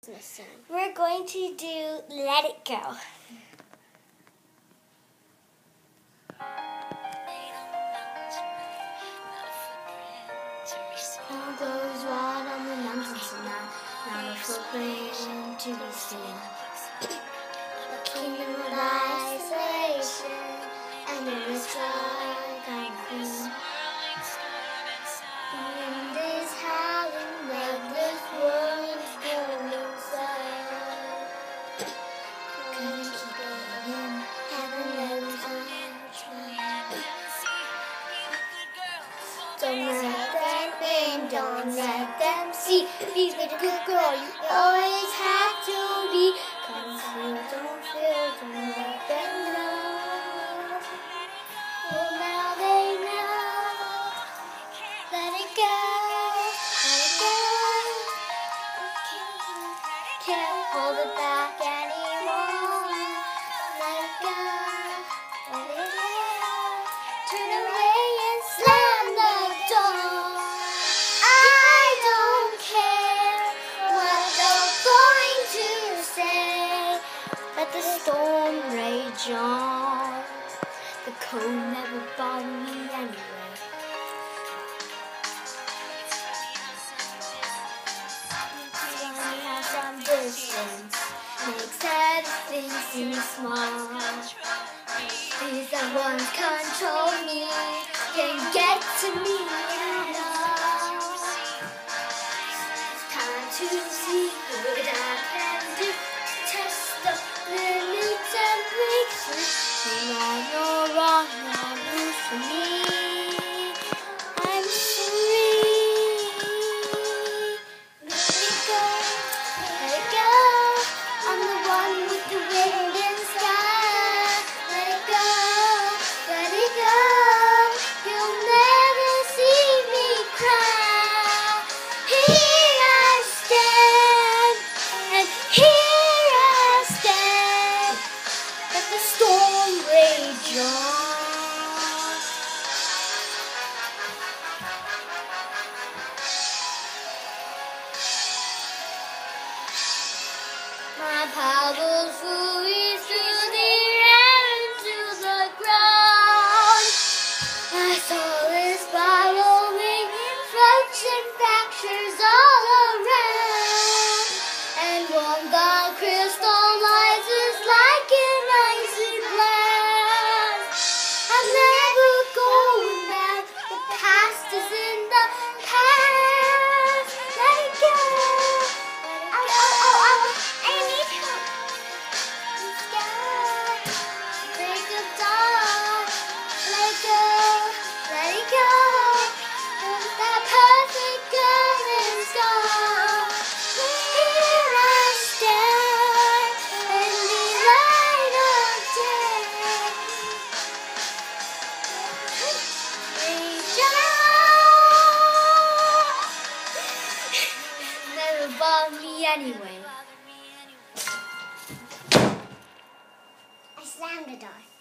We're going to do Let It Go. All goes wild on the mountains tonight, not a footprint to be seen. A kingdom of isolation, and it looks like I'm queen. Wind is howling, bloodless world's going inside. Couldn't keep it in, heaven knows I'm trying. Don't let them in, don't let them see. Be the good girl you always have to be. Don't feel, don't let them know. Well, now they know. Let it go, let it go. Can't hold it back anymore. Let it go, let it go. Turn away and slam the door. I don't care what they're going to say. Let the storm rage on. The cold never bothered me anyway. Funny how some distance makes everything seem small. These that once control me can get to me now. It's time to see what I can do. Test the limits and break through. Right or wrong, not lose for me. I'm free. Let it go, let it go. I'm the one with the wind and sky. Let it go, let it go. You'll never see me cry. Here I stand, and here I stand. Let the storm rage on. My power flew through the air into the ground. My soul is spiraling, floats and fractures all around. And one that crystallizes like an icy glass. I'm never going back, the past is in the past. Let it go. I need help. Let's go. Break of dawn. Let it go. Let it go. That perfect girl is gone. Here I stand in the light of day. Reach out. Never bothered me anyway. I slammed the door.